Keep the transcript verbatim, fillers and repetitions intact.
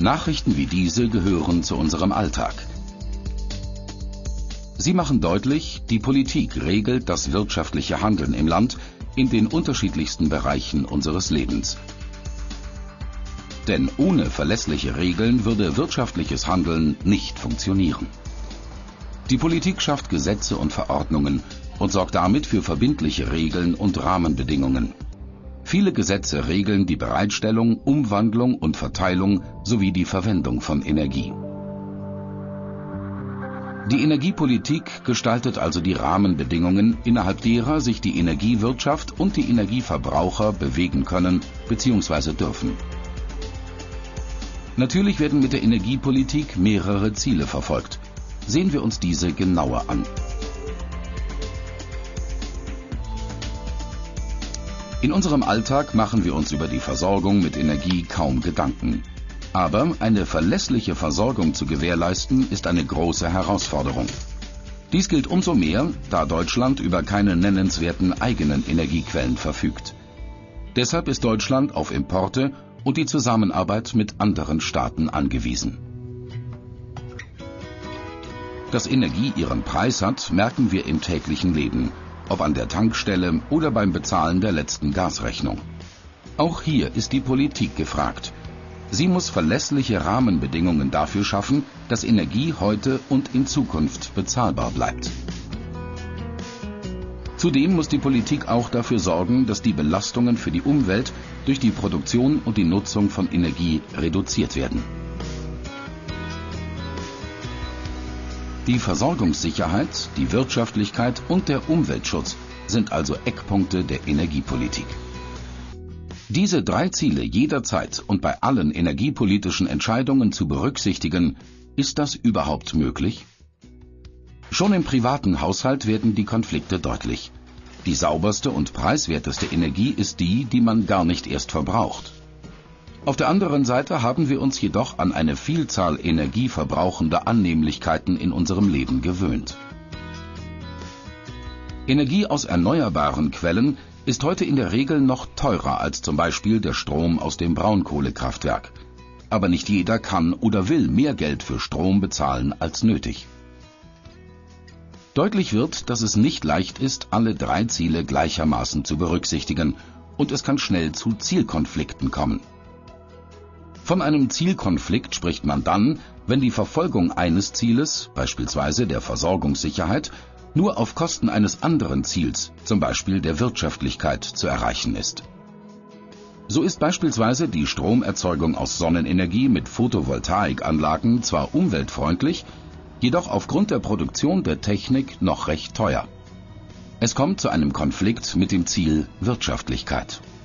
Nachrichten wie diese gehören zu unserem Alltag. Sie machen deutlich, die Politik regelt das wirtschaftliche Handeln im Land in den unterschiedlichsten Bereichen unseres Lebens. Denn ohne verlässliche Regeln würde wirtschaftliches Handeln nicht funktionieren. Die Politik schafft Gesetze und Verordnungen und sorgt damit für verbindliche Regeln und Rahmenbedingungen. Viele Gesetze regeln die Bereitstellung, Umwandlung und Verteilung sowie die Verwendung von Energie. Die Energiepolitik gestaltet also die Rahmenbedingungen, innerhalb derer sich die Energiewirtschaft und die Energieverbraucher bewegen können bzw. dürfen. Natürlich werden mit der Energiepolitik mehrere Ziele verfolgt. Sehen wir uns diese genauer an. In unserem Alltag machen wir uns über die Versorgung mit Energie kaum Gedanken. Aber eine verlässliche Versorgung zu gewährleisten, ist eine große Herausforderung. Dies gilt umso mehr, da Deutschland über keine nennenswerten eigenen Energiequellen verfügt. Deshalb ist Deutschland auf Importe und die Zusammenarbeit mit anderen Staaten angewiesen. Dass Energie ihren Preis hat, merken wir im täglichen Leben, ob an der Tankstelle oder beim Bezahlen der letzten Gasrechnung. Auch hier ist die Politik gefragt. Sie muss verlässliche Rahmenbedingungen dafür schaffen, dass Energie heute und in Zukunft bezahlbar bleibt. Zudem muss die Politik auch dafür sorgen, dass die Belastungen für die Umwelt durch die Produktion und die Nutzung von Energie reduziert werden. Die Versorgungssicherheit, die Wirtschaftlichkeit und der Umweltschutz sind also Eckpunkte der Energiepolitik. Diese drei Ziele jederzeit und bei allen energiepolitischen Entscheidungen zu berücksichtigen, ist das überhaupt möglich? Schon im privaten Haushalt werden die Konflikte deutlich. Die sauberste und preiswerteste Energie ist die, die man gar nicht erst verbraucht. Auf der anderen Seite haben wir uns jedoch an eine Vielzahl energieverbrauchender Annehmlichkeiten in unserem Leben gewöhnt. Energie aus erneuerbaren Quellen ist heute in der Regel noch teurer als zum Beispiel der Strom aus dem Braunkohlekraftwerk. Aber nicht jeder kann oder will mehr Geld für Strom bezahlen als nötig. Deutlich wird, dass es nicht leicht ist, alle drei Ziele gleichermaßen zu berücksichtigen, und es kann schnell zu Zielkonflikten kommen. Von einem Zielkonflikt spricht man dann, wenn die Verfolgung eines Zieles, beispielsweise der Versorgungssicherheit, nur auf Kosten eines anderen Ziels, zum Beispiel der Wirtschaftlichkeit, zu erreichen ist. So ist beispielsweise die Stromerzeugung aus Sonnenenergie mit Photovoltaikanlagen zwar umweltfreundlich, jedoch aufgrund der Produktion der Technik noch recht teuer. Es kommt zu einem Konflikt mit dem Ziel Wirtschaftlichkeit.